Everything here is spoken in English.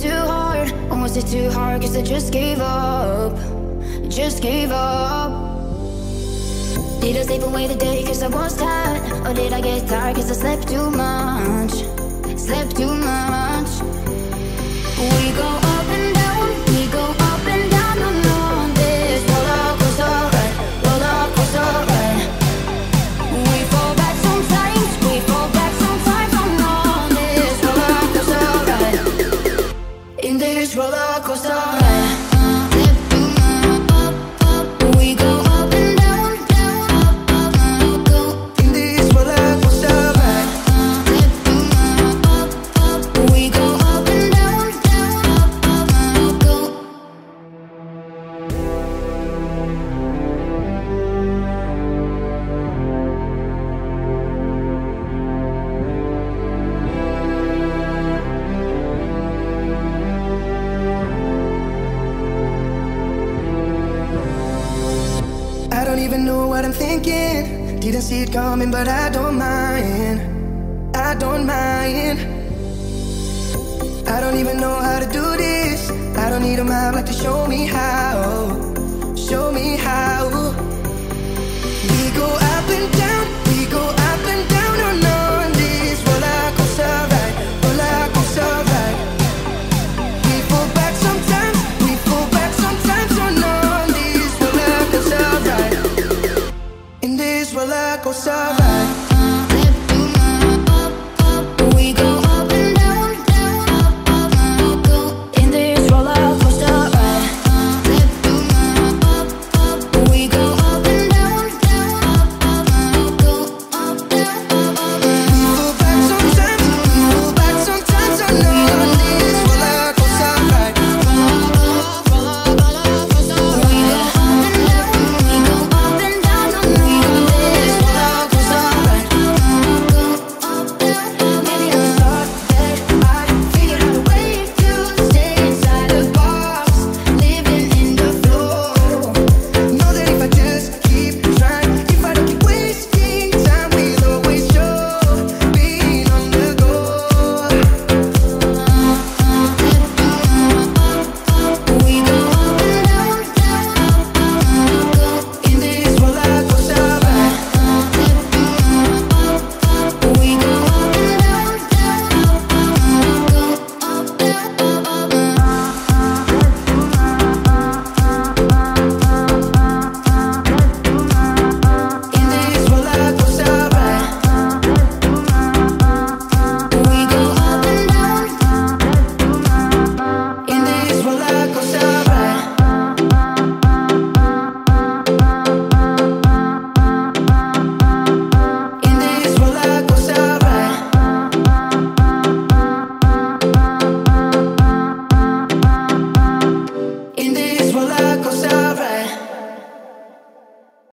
too hard? Or was it too hard? Cause I just gave up. Just gave up. Did I sleep away the day cause I was tired? Or did I get tired cause I slept too much? Slept too much. We go up and down, we go up and down on this roller coaster ride, roller coaster ride. We fall back sometimes, we fall back sometimes on this roller coaster ride. In this roller coaster ride. I don't even know what I'm thinking. Didn't see it coming, but I don't mind. I don't mind. I don't even know how to do this. I don't need a map like to show me how. Show me how. We go up and down.